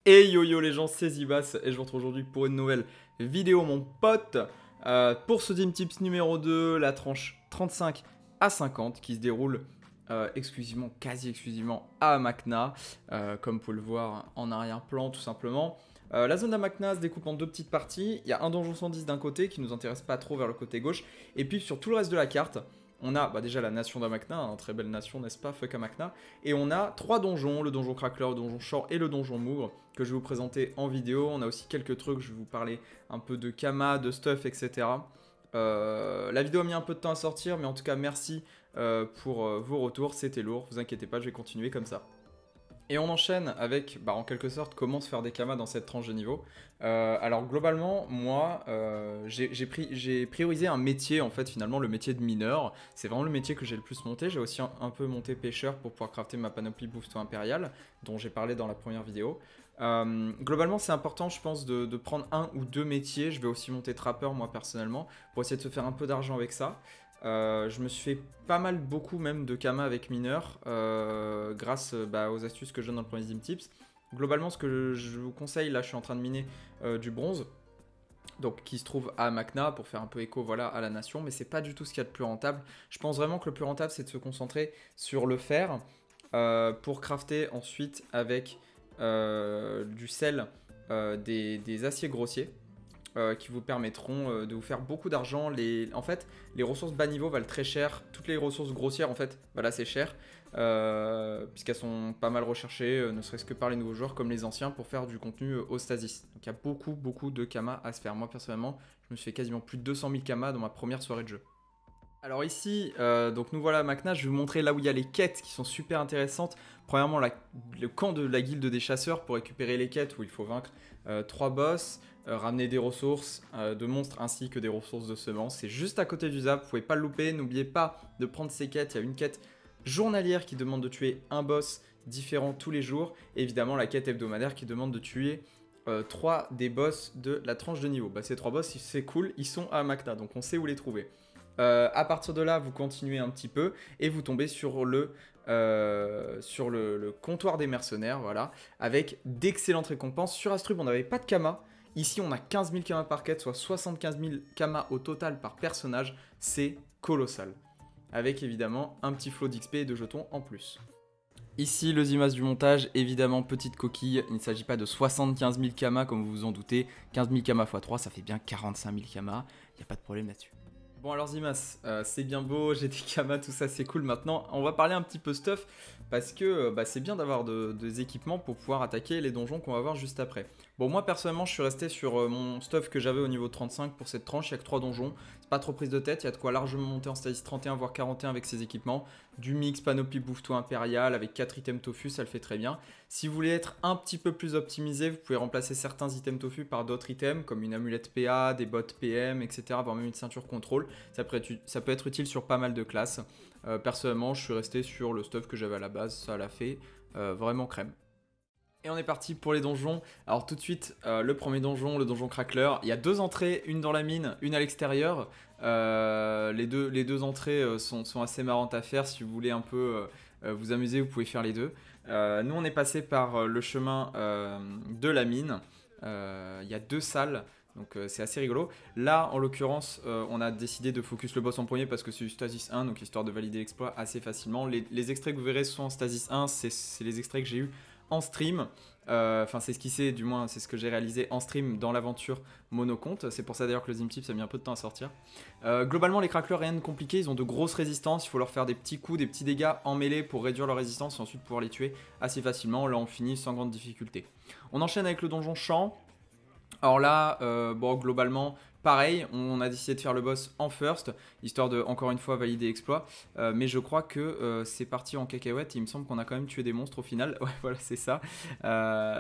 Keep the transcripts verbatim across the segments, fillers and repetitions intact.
Et yo yo les gens, c'est Zibas et je vous retrouve aujourd'hui pour une nouvelle vidéo mon pote. Euh, pour ce Team Tips numéro deux, la tranche trente-cinq à cinquante qui se déroule euh, exclusivement, quasi exclusivement à Amakna. Euh, comme vous pouvez le voir en arrière-plan tout simplement. Euh, la zone d'Amakna se découpe en deux petites parties. Il y a un donjon cent dix d'un côté qui nous intéresse pas trop vers le côté gauche. Et puis sur tout le reste de la carte, on a bah déjà la nation d'Amakna, hein, très belle nation n'est-ce pas, fuck Amakna. Et on a trois donjons, le donjon Crackler, le donjon Shore et le donjon Mougre, que je vais vous présenter en vidéo. On a aussi quelques trucs, je vais vous parler un peu de Kama, de stuff, et cetera. Euh, la vidéo a mis un peu de temps à sortir, mais en tout cas merci euh, pour euh, vos retours, c'était lourd, vous inquiétez pas, je vais continuer comme ça. Et on enchaîne avec, bah, en quelque sorte, comment se faire des kamas dans cette tranche de niveau. Euh, alors globalement, moi, euh, j'ai priorisé un métier, en fait, finalement, le métier de mineur. C'est vraiment le métier que j'ai le plus monté. J'ai aussi un, un peu monté pêcheur pour pouvoir crafter ma panoplie Bouffeton impériale, dont j'ai parlé dans la première vidéo. Euh, globalement, c'est important, je pense, de, de prendre un ou deux métiers. Je vais aussi monter trappeur, moi, personnellement, pour essayer de se faire un peu d'argent avec ça. Euh, je me suis fait pas mal, beaucoup même de Kama avec mineur euh, grâce bah, aux astuces que je donne dans le premier Team Tips. Globalement, ce que je vous conseille, là je suis en train de miner euh, du bronze, donc qui se trouve à Amakna pour faire un peu écho voilà, à la nation, mais c'est pas du tout ce qu'il y a de plus rentable. Je pense vraiment que le plus rentable c'est de se concentrer sur le fer euh, pour crafter ensuite avec euh, du sel euh, des, des aciers grossiers. Euh, qui vous permettront euh, de vous faire beaucoup d'argent. Les... En fait, les ressources bas niveau valent très cher. Toutes les ressources grossières, en fait, voilà, c'est cher. Euh, Puisqu'elles sont pas mal recherchées, euh, ne serait-ce que par les nouveaux joueurs comme les anciens, pour faire du contenu euh, au Stasis. Donc il y a beaucoup, beaucoup de Kama à se faire. Moi, personnellement, je me suis fait quasiment plus de deux cent mille Kama dans ma première soirée de jeu. Alors ici, euh, donc nous voilà à Amakna, je vais vous montrer là où il y a les quêtes qui sont super intéressantes. Premièrement, la, le camp de la guilde des chasseurs pour récupérer les quêtes où il faut vaincre euh, trois boss, euh, ramener des ressources euh, de monstres ainsi que des ressources de semences. C'est juste à côté du zap, vous pouvez pas le louper. N'oubliez pas de prendre ces quêtes, il y a une quête journalière qui demande de tuer un boss différent tous les jours. Et évidemment la quête hebdomadaire qui demande de tuer euh, trois des boss de la tranche de niveau. Bah, ces trois boss, c'est cool, ils sont à Amakna, donc on sait où les trouver. Euh, à partir de là, vous continuez un petit peu et vous tombez sur le, euh, sur le, le comptoir des mercenaires, voilà, avec d'excellentes récompenses. Sur Astrub, on n'avait pas de Kama. Ici, on a quinze mille Kama par quête, soit soixante-quinze mille Kama au total par personnage. C'est colossal. Avec évidemment un petit flot d'X P et de jetons en plus. Ici, le Zimas du montage, évidemment, petite coquille. Il ne s'agit pas de soixante-quinze mille Kama, comme vous vous en doutez. quinze mille Kama fois trois, ça fait bien quarante-cinq mille Kama. Il n'y a pas de problème là-dessus. Bon alors Zimas, euh, c'est bien beau, j'ai des Kama, tout ça c'est cool. Maintenant on va parler un petit peu stuff parce que euh, bah, c'est bien d'avoir de, des équipements pour pouvoir attaquer les donjons qu'on va voir juste après. Bon moi personnellement je suis resté sur euh, mon stuff que j'avais au niveau trente-cinq pour cette tranche, il n'y a que trois donjons. C'est pas trop prise de tête, il y a de quoi largement monter en stasis trente et un voire quarante et un avec ces équipements. Du mix panoplie Bouffeton impérial avec quatre items tofu, ça le fait très bien. Si vous voulez être un petit peu plus optimisé, vous pouvez remplacer certains items tofu par d'autres items comme une amulette P A, des bottes P M, et cetera. Voire même une ceinture contrôle. Ça peut être, ça peut être utile sur pas mal de classes. Euh, personnellement, je suis resté sur le stuff que j'avais à la base, ça l'a fait euh, vraiment crème. Et on est parti pour les donjons. Alors tout de suite, euh, le premier donjon, le donjon Crackler. Il y a deux entrées, une dans la mine, une à l'extérieur. Euh, les, deux, les deux entrées euh, sont, sont assez marrantes à faire. Si vous voulez un peu euh, vous amuser, vous pouvez faire les deux. Euh, nous, on est passé par euh, le chemin euh, de la mine. Euh, il y a deux salles. Donc euh, c'est assez rigolo. Là, en l'occurrence, euh, on a décidé de focus le boss en premier parce que c'est du Stasis un, donc histoire de valider l'exploit assez facilement. Les, les extraits que vous verrez sont en Stasis un, c'est les extraits que j'ai eu en stream. Enfin, euh, c'est ce qui c'est, du moins, c'est ce que j'ai réalisé en stream dans l'aventure monocompte. C'est pour ça d'ailleurs que le Team Tips a mis un peu de temps à sortir. Euh, globalement, les cracklers, rien de compliqué. Ils ont de grosses résistances. Il faut leur faire des petits coups, des petits dégâts en mêlée pour réduire leur résistance et ensuite pouvoir les tuer assez facilement. Là, on finit sans grande difficulté. On enchaîne avec le donjon champ. Alors là, euh, bon, globalement, pareil, on a décidé de faire le boss en first, histoire de, encore une fois, valider l'exploit. Euh, mais je crois que euh, c'est parti en cacahuète. Il me semble qu'on a quand même tué des monstres au final. Ouais, voilà, c'est ça. Euh...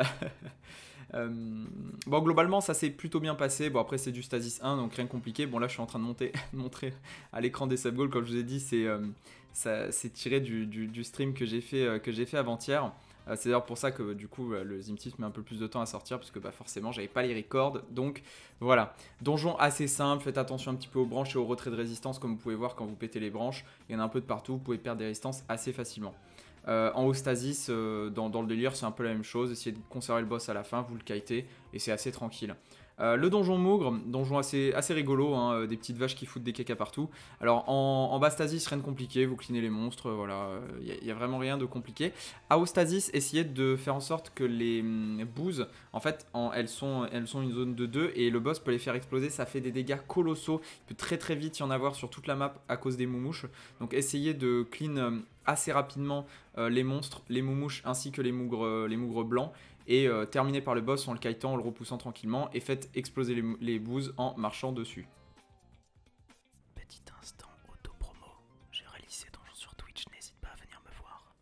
euh... Bon, globalement, ça s'est plutôt bien passé. Bon, après, c'est du Stasis un, donc rien de compliqué. Bon, là, je suis en train de monter, montrer à l'écran des sub-goals, comme je vous ai dit, c'est euh, tiré du, du, du stream que j'ai fait, euh, que j'ai fait avant-hier. Euh, c'est d'ailleurs pour ça que du coup le Team Tips met un peu plus de temps à sortir parce que bah, forcément j'avais pas les records. Donc voilà, donjon assez simple, faites attention un petit peu aux branches et au retrait de résistance comme vous pouvez voir quand vous pétez les branches. Il y en a un peu de partout, vous pouvez perdre des résistances assez facilement. Euh, en haut stasis, euh, dans, dans le délire, c'est un peu la même chose. Essayez de conserver le boss à la fin, vous le kitez, et c'est assez tranquille. Euh, le donjon Mougre, donjon assez, assez rigolo, hein, des petites vaches qui foutent des caca partout. Alors en, en bas stasis, rien de compliqué, vous cleanez les monstres, voilà, il n'y a, a vraiment rien de compliqué. À haut stasis, essayez de faire en sorte que les hum, bouses, en fait, en, elles, sont, elles sont une zone de deux et le boss peut les faire exploser, ça fait des dégâts colossaux. Il peut très très vite y en avoir sur toute la map à cause des moumouches. Donc essayez de clean euh, assez rapidement euh, les monstres, les moumouches ainsi que les mougres, euh, les mougres blancs. Et euh, terminez par le boss en le kitant, en le repoussant tranquillement et faites exploser les, les bouses en marchant dessus. Petit instant auto-promo, j'ai réalisé donjon sur Twitch, n'hésite pas à venir me voir.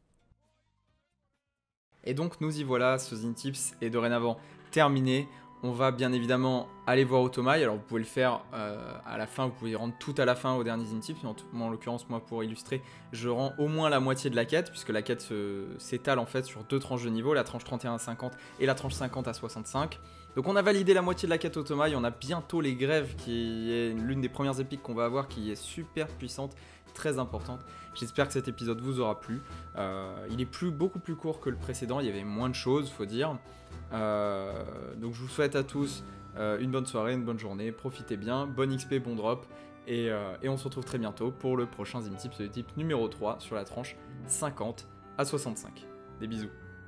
Et donc nous y voilà, ce Zin Tips est dorénavant terminé. On va bien évidemment aller voir Otomaï. Alors vous pouvez le faire euh, à la fin, vous pouvez rendre tout à la fin au dernier Zin Tips. En, en l'occurrence, moi pour illustrer, je rends au moins la moitié de la quête, puisque la quête s'étale en fait sur deux tranches de niveau, la tranche trente et un à cinquante et la tranche cinquante à soixante-cinq. Donc on a validé la moitié de la quête Otomaï, on a bientôt les grèves, qui est l'une des premières épiques qu'on va avoir, qui est super puissante, très importante. J'espère que cet épisode vous aura plu. Euh, il est plus, beaucoup plus court que le précédent, il y avait moins de choses, faut dire. Euh, donc je vous souhaite à tous euh, une bonne soirée, une bonne journée, profitez bien, bon X P, bon drop, et, euh, et on se retrouve très bientôt pour le prochain Zin Tips de type numéro trois sur la tranche cinquante à soixante-cinq. Des bisous.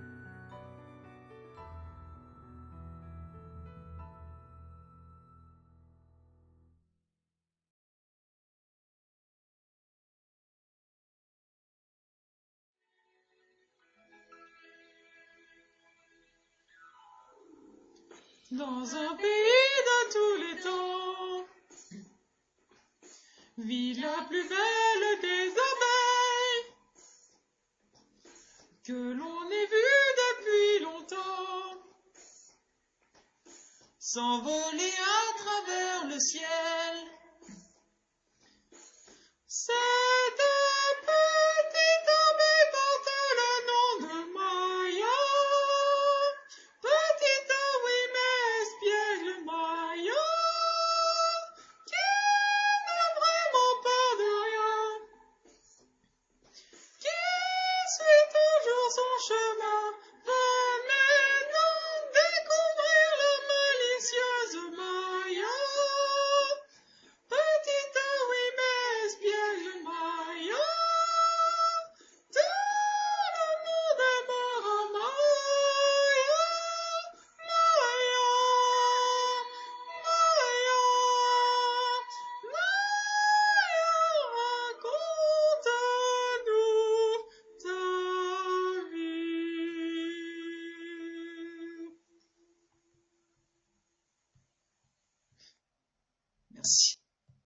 Dans un pays de tous les temps, vit la plus belle des abeilles, que l'on ait vue depuis longtemps, s'envoler à travers le ciel. Cette petite abeille porte le nom de Maya, petite oui mais espiègle Maya, qui n'a vraiment peur de rien, qui suit toujours son chemin. Venez donc découvrir la malicieuse Maya, petite oui mais espiègle Maya, tout le monde aimera Maya, Maya, Maya, Maya, raconte-nous ta vie. Merci.